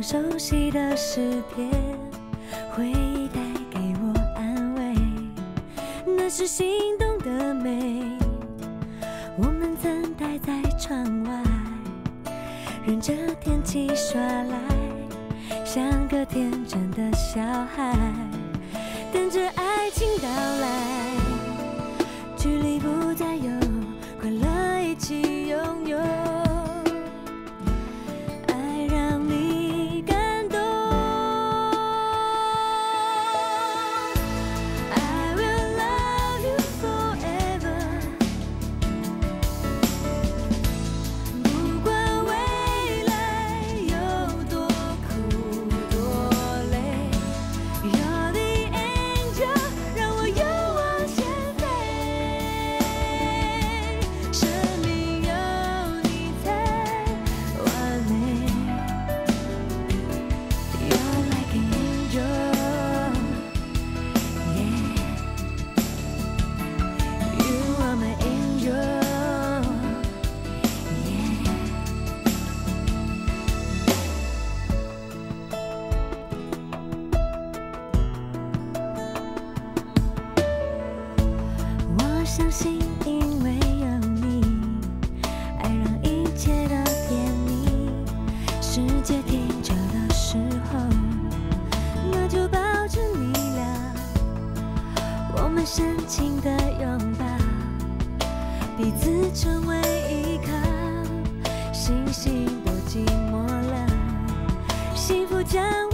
熟悉的诗篇，回忆带给我安慰，那是心动的美。我们曾待在窗外，任着天气耍赖，像个天真的小孩，等着爱情到来。距离不再有，快乐一起拥有。 相信，因为有你，爱让一切都甜蜜。世界停久的时候，那就抱着你俩，我们深情的拥抱，彼此成为依靠。星星都寂寞了，幸福将。